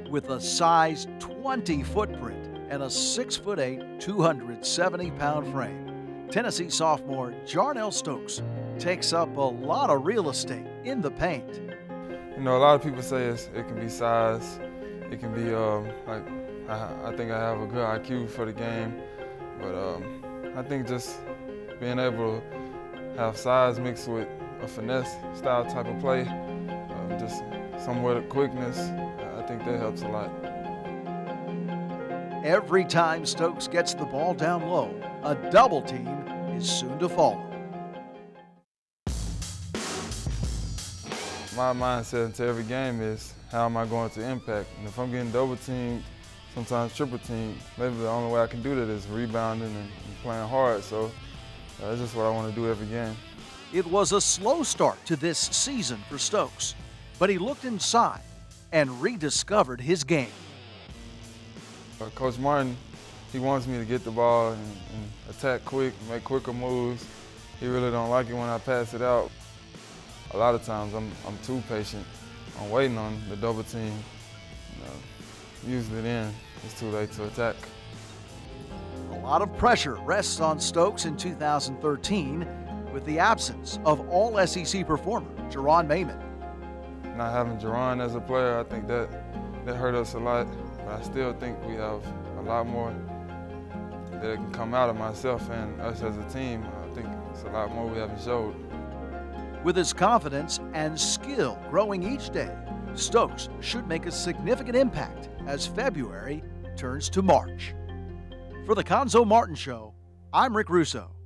With a size 20 footprint and a 6'8", 270-pound frame, Tennessee sophomore Jarnell Stokes takes up a lot of real estate in the paint. You know, a lot of people say it can be size. It can be like I think I have a good IQ for the game, but I think just being able to have size mixed with a finesse style type of play, just somewhat of quickness, I think that helps a lot. Every time Stokes gets the ball down low, a double team is soon to follow. My mindset into every game is how am I going to impact? And if I'm getting double teamed, sometimes triple teamed, maybe the only way I can do that is rebounding and playing hard. So that's just what I want to do every game. It was a slow start to this season for Stokes, but he looked inside and rediscovered his game. Coach Martin, he wants me to get the ball and attack quick, make quicker moves. He really don't like it when I pass it out. A lot of times I'm too patient. I'm waiting on the double team. Usually then it's too late to attack. A lot of pressure rests on Stokes in 2013 with the absence of all-SEC performer Jerron Maymon. Not having Jerron as a player, I think that hurt us a lot. But I still think we have a lot more that can come out of myself and us as a team. I think it's a lot more we haven't showed. With his confidence and skill growing each day, Stokes should make a significant impact as February turns to March. For the Cuonzo Martin Show, I'm Rick Russo.